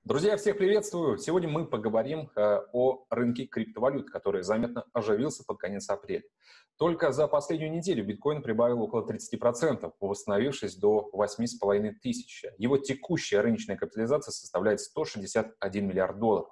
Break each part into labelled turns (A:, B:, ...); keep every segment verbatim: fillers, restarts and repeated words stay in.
A: Друзья, всех приветствую! Сегодня мы поговорим э, о рынке криптовалют, который заметно оживился под конец апреля. Только за последнюю неделю биткоин прибавил около тридцати процентов, восстановившись до восьми с половиной тысяч. Его текущая рыночная капитализация составляет сто шестьдесят один миллиард долларов.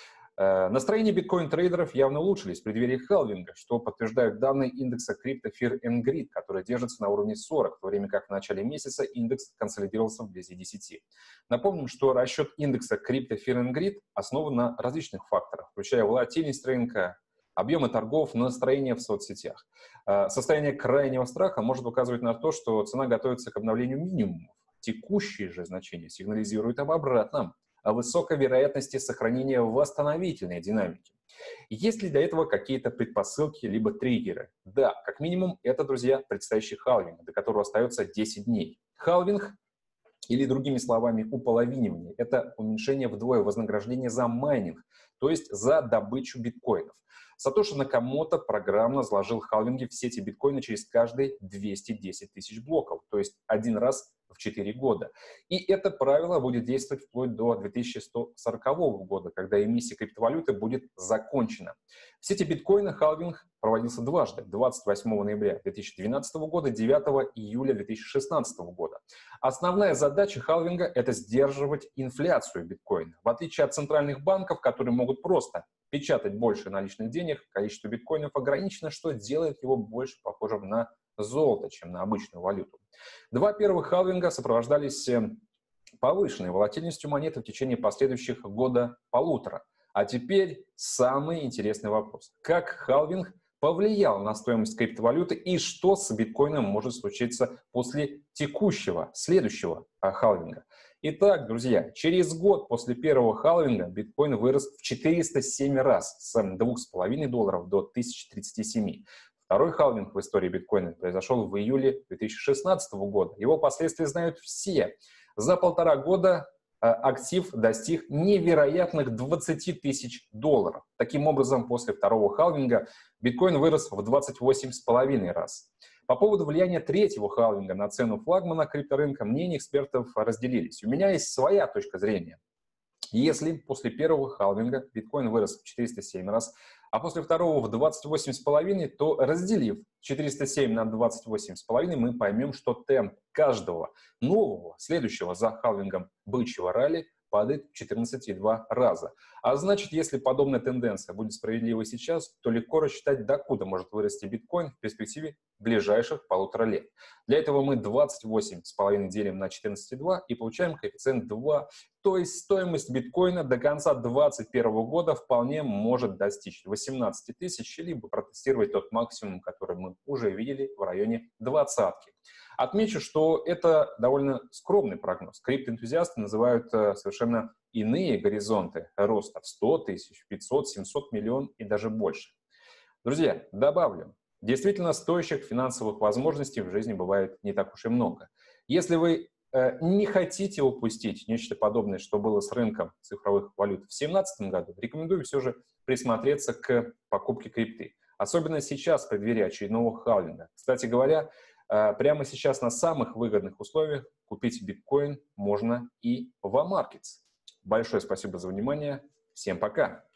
A: Э, Настроения биткоин-трейдеров явно улучшились в преддверии халвинга, что подтверждают данные индекса Crypto Fear and Greed, который держится на уровне сорок, в то время как в начале месяца индекс консолидировался вблизи десяти. Напомним, что расчет индекса Crypto Fear and Greed основан на различных факторах, включая волатильность рынка, объемы торгов, настроение в соцсетях. Э, Состояние крайнего страха может указывать на то, что цена готовится к обновлению минимумов. Текущие же значения сигнализируют об обратном, о высокой вероятности сохранения восстановительной динамики. Есть ли для этого какие-то предпосылки либо триггеры? Да, как минимум, это, друзья, предстоящий халвинг, до которого остается десять дней. Халвинг, или другими словами, уполовинивание, это уменьшение вдвое вознаграждения за майнинг, то есть за добычу биткоинов. Сатоши Накамото программно заложил халвинги в сети биткоина через каждые двести десять тысяч блоков, то есть один раз в четыре года. И это правило будет действовать вплоть до две тысячи сто сорокового года, когда эмиссия криптовалюты будет закончена. В сети биткоина халвинг проводился дважды: двадцать восьмого ноября две тысячи двенадцатого года, девятого июля две тысячи шестнадцатого года. Основная задача халвинга – это сдерживать инфляцию биткоина. В отличие от центральных банков, которые могут просто печатать больше наличных денег, количество биткоинов ограничено, что делает его больше похожим на золото, чем на обычную валюту. Два первых халвинга сопровождались повышенной волатильностью монеты в течение последующих года-полутора. А теперь самый интересный вопрос. Как халвинг повлиял на стоимость криптовалюты и что с биткоином может случиться после текущего, следующего халвинга? Итак, друзья, через год после первого халвинга биткоин вырос в четыреста семь раз, с двух с половиной долларов до тысячи тридцати семи. Второй халвинг в истории биткоина произошел в июле две тысячи шестнадцатого года. Его последствия знают все. За полтора года актив достиг невероятных двадцати тысяч долларов. Таким образом, после второго халвинга биткоин вырос в двадцать восемь с половиной раз. По поводу влияния третьего халвинга на цену флагмана крипторынка мнения экспертов разделились. У меня есть своя точка зрения. Если после первого халвинга биткоин вырос в четыреста семь раз, а после второго в двадцать восемь с половиной, то, разделив четыреста семь на двадцать восемь с половиной, мы поймем, что темп каждого нового, следующего за халвингом бычьего ралли падает в четырнадцать и два раза. А значит, если подобная тенденция будет справедлива сейчас, то легко рассчитать, докуда может вырасти биткоин в перспективе ближайших полутора лет. Для этого мы двадцать восемь с половиной делим на четырнадцать и два и получаем коэффициент два. То есть стоимость биткоина до конца две тысячи двадцать первого года вполне может достичь восемнадцати тысяч, либо протестировать тот максимум, который мы уже видели в районе двадцатки. Отмечу, что это довольно скромный прогноз. Криптоэнтузиасты называют совершенно иные горизонты роста в сто тысяч, пятьсот, семьсот миллионов и даже больше. Друзья, добавлю, действительно стоящих финансовых возможностей в жизни бывает не так уж и много. Если вы э, не хотите упустить нечто подобное, что было с рынком цифровых валют в две тысячи семнадцатом году, рекомендую все же присмотреться к покупке крипты. Особенно сейчас, в преддверии очередного халвинга. Кстати говоря, прямо сейчас на самых выгодных условиях купить биткоин можно и в Амаркетс. Большое спасибо за внимание. Всем пока!